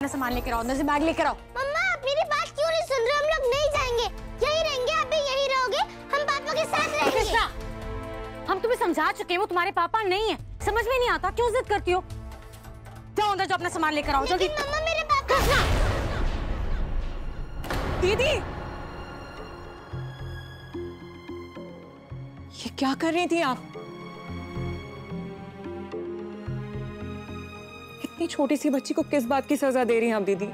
अपना सामान लेकर आओ, अंदर से बैग लेकर आओ। मम्मा आप मेरी बात क्यों नहीं सुन रहे? हम लोग नहीं जाएंगे, यही रहेंगे, आप भी यही रहोगे, हम पापा के साथ रहेंगे। कृष्णा, हम तुम्हें समझा चुके हैं, वो तुम्हारे पापा नहीं है। समझ में नहीं आता, क्यों जिद करती हो? जाओ अंदर, जाओ अपना सामान लेकर आओ जल्दी। मम्मा मेरे पापा। दीदी, ये क्या कर रही थी आप? इतनी छोटी सी बच्ची को किस बात की सजा दे रही हैं आप दीदी?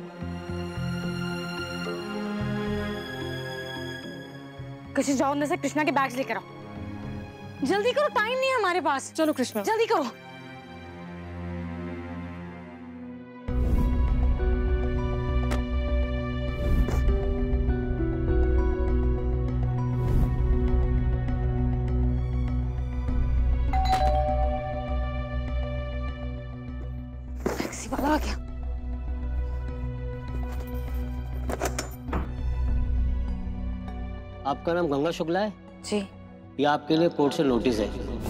कृष्ण जाओ अंदर से कृष्णा के बैग्स लेकर आओ, जल्दी करो, टाइम नहीं है हमारे पास। चलो कृष्णा, जल्दी करो। टैक्सी वाला आ गया। आपका नाम गंगा शुक्ला है जी। ये आपके लिए कोर्ट से नोटिस है।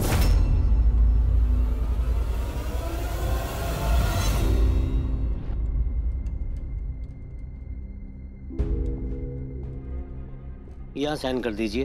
यहाँ साइन कर दीजिए।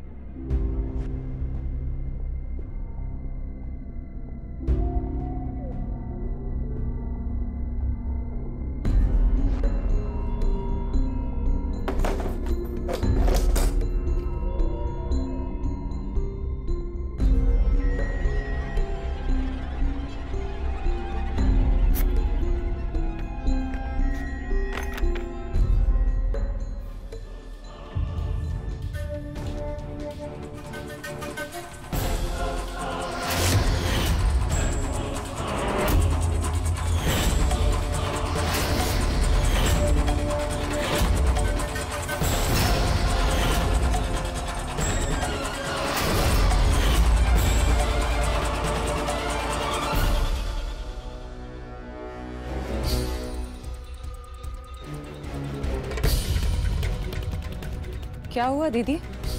क्या हुआ दीदी?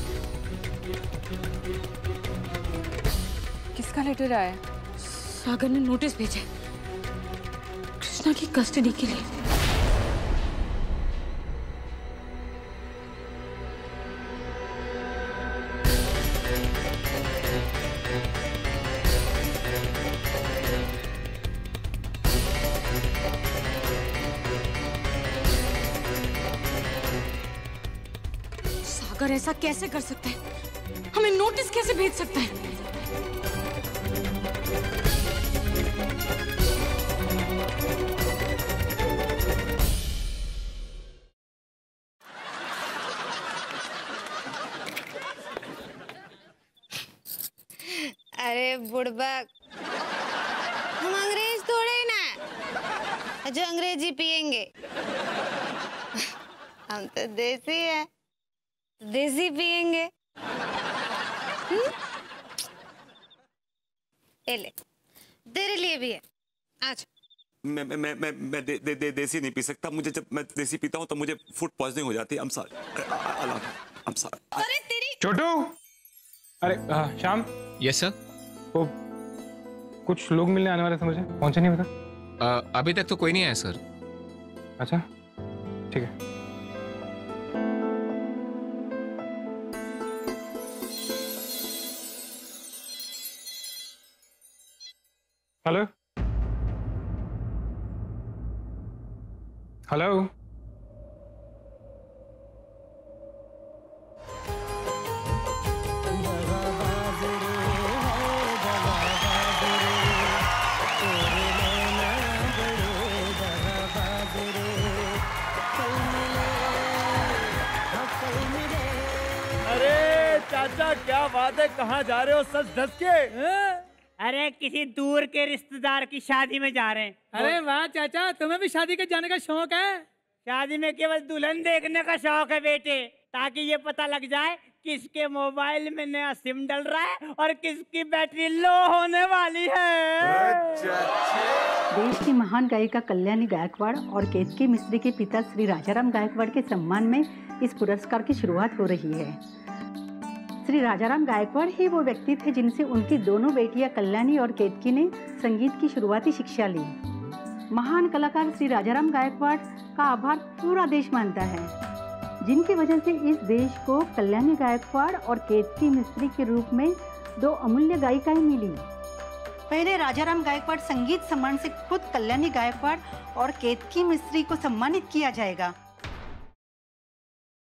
किसका लेटर आया? सागर ने नोटिस भेजा कृष्णा की कस्टडी के लिए। सागर ऐसा कैसे कर सकता है? हमें नोटिस कैसे भेज सकता है? अरे बुड़बक, हम अंग्रेज थोड़े ही ना जो अंग्रेजी पियेंगे। हम तो देसी हैं, देसी पियेंगे। ले, तेरे लिए भी है, आज। मैं देसी नहीं पी सकता। मुझे जब मैं देसी पीता हूँ तो मुझे फूड पॉइजनिंग हो जाती है। I'm sorry. I'm sorry. अरे तेरी छोटू, अरे श्याम। Yes sir. वो कुछ लोग मिलने आने वाले थे, मुझे पहुंचे नहीं बता। अभी तक तो कोई नहीं आया सर। अच्छा ठीक है। हेलो हेलो, चाचा क्या बात है, कहाँ जा रहे हो सच धस के? अरे किसी दूर के रिश्तेदार की शादी में जा रहे हैं। अरे वाह चाचा, तुम्हें भी शादी के जाने का शौक है? शादी में केवल दुल्हन देखने का शौक है बेटे, ताकि ये पता लग जाए किसके मोबाइल में नया सिम डल रहा है और किसकी बैटरी लो होने वाली है। देश की महान गायिका कल्याणी गायकवाड़ और केतकी मिस्त्री के पिता श्री राजाराम गायकवाड़ के सम्मान में इस पुरस्कार की शुरुआत हो रही है। श्री राजाराम गायकवाड़ ही वो व्यक्ति थे जिनसे उनकी दोनों बेटियां कल्याणी और केतकी ने संगीत की शुरुआती शिक्षा ली। महान कलाकार श्री राजाराम गायकवाड़ का आभार पूरा देश मानता है, जिनकी वजह से इस देश को कल्याणी गायकवाड़ और केतकी मिस्त्री के रूप में 2 अमूल्य गायिकाएं मिली। पहले राजाराम गायकवाड़ संगीत सम्मान से खुद कल्याणी गायकवाड़ और केतकी मिस्त्री को सम्मानित किया जाएगा।